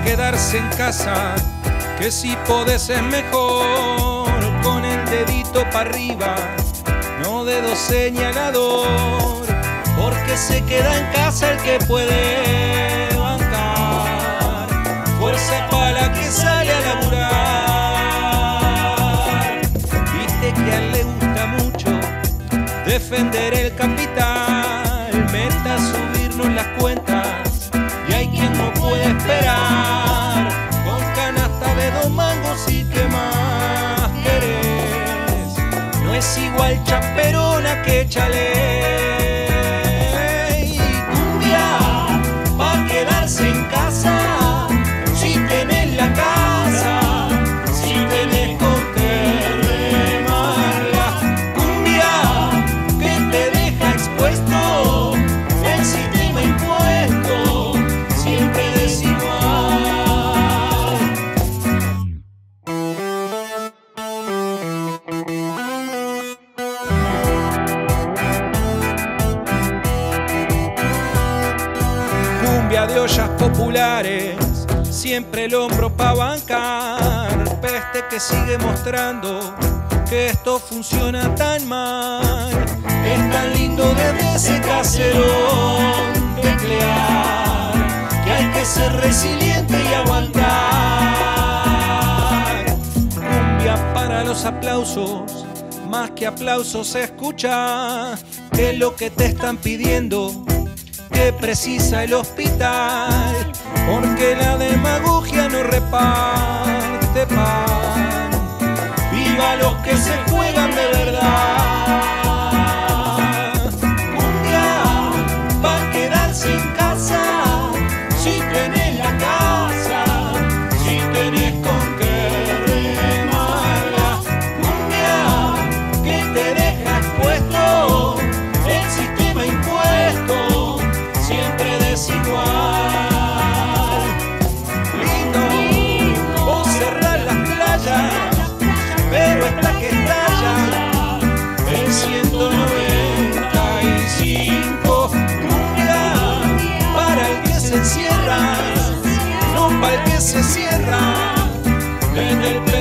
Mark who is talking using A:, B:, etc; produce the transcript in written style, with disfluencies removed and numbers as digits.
A: quedarse en casa, que si podés es mejor, con el dedito para arriba, no dedo señalador, porque se queda en casa el que puede bancar, fuerza para la que sale a laburar. Viste que a él le gusta mucho defender el capital, meta subirnos las cuentas, y hay quien no puede esperar, con canasta de 2 mangos y qué más querés. No es igual chaperona que chalé. Y cumbia pa' quedarse en casa, si tenés la casa, si tenés con qué remarla. Cumbia que te deja expuesto el sistema impuesto, siempre desigual. Cumbia de ollas populares, siempre el hombro pa' bancar, peste que sigue mostrando que esto funciona tan mal. Es tan lindo desde ese caserón teclear, que hay que ser resiliente y aguantar. Cumbia para los aplausos, más que aplausos se escucha, que es lo que te están pidiendo, que precisa el hospital, porque la demagogia no reparte pan. Viva los que se juegan de verdad. Cumbia pa' quedarse en casa, si tenés la casa, si tenés con qué remarla. Cumbia que te deja expuesto el sistema impuesto, siempre desigual. Lindo, vos cerrás las playas, pero esta que estalla en 195. Cumbia para el que se encierra, no para el que se cierra en el